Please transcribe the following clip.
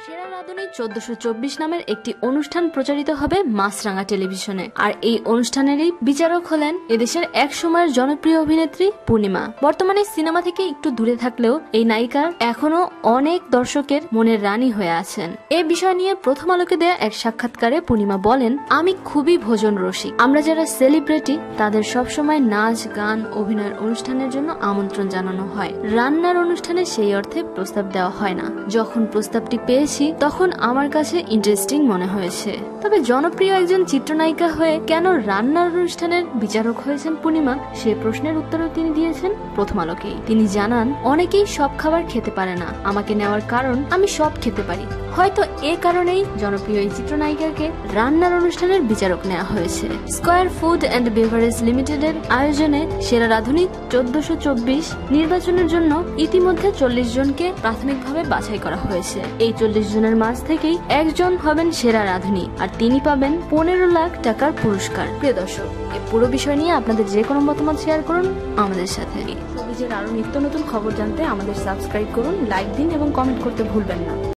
সেরা রাঁধুনি 1424 নামের একটি অনুষ্ঠান প্রচারিত হবে মাছরাঙা টেলিভিশনে। আর এই অনুষ্ঠানেরই বিচারক হলেন এদেশের এক সময়ের জনপ্রিয় অভিনেত্রী পূর্ণিমা। বর্তমানে সিনেমা থেকে একটু দূরে থাকলেও এই নায়িকা এখনো অনেক দর্শকের মনের রানী হয়ে আছেন। এই বিষয় নিয়ে প্রথম আলোকে দেয়া এক সাক্ষাৎকারে পূর্ণিমা বলেন, আমি খুবই ভোজন রসিক। আমরা যারা সেলিব্রিটি তাদের সবসময় নাচ, গান, অভিনয়ের অনুষ্ঠানের জন্য আমন্ত্রণ জানানো হয়। রান্নার অনুষ্ঠানে সেই অর্থে প্রস্তাব দেওয়া হয় না। যখন প্রস্তাবটি পেয়েছি তখন আমার কাছে ইন্টারেস্টিং মনে হয়েছে। তবে জনপ্রিয় একজন চিত্রনায়িকা হয়ে কেন রান্নার অনুষ্ঠানের বিচারক হয়েছেন পূর্ণিমা, সে প্রশ্নের উত্তরও তিনি দিয়েছেন প্রথম আলোকেই। তিনি জানান, অনেকেই সব খাবার খেতে পারে না, আমাকে নেওয়ার কারণ আমি সব খেতে পারি। হয়তো এ কারণেই জনপ্রিয় এই চিত্রনায়িকাকে রান্নার অনুষ্ঠানের বিচারক নেওয়া হয়েছে। স্কয়ার ফুড অ্যান্ড বেভারেজ লিমিটেডের আয়োজনে সেরা রাঁধুনি 1424 নির্বাচনের জন্য ইতিমধ্যে 40 জনকে প্রাথমিকভাবে বাছাই করা হয়েছে। এই 40 জনের মাঝ থেকেই একজন হবেন সেরা রাঁধুনি, আর তিনি পাবেন 15 লাখ টাকার পুরস্কার। প্রিয় দর্শক, এই পুরো বিষয় নিয়ে আপনাদের যে কোনো মতামত শেয়ার করুন আমাদের সাথে। শোবিজের আরো নিত্য নতুন খবর জানতে আমাদের সাবস্ক্রাইব করুন, লাইক দিন এবং কমেন্ট করতে ভুলবেন না।